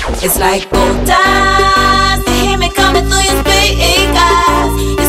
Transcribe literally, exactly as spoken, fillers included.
It's like gold dust. You hear me coming through your speakers.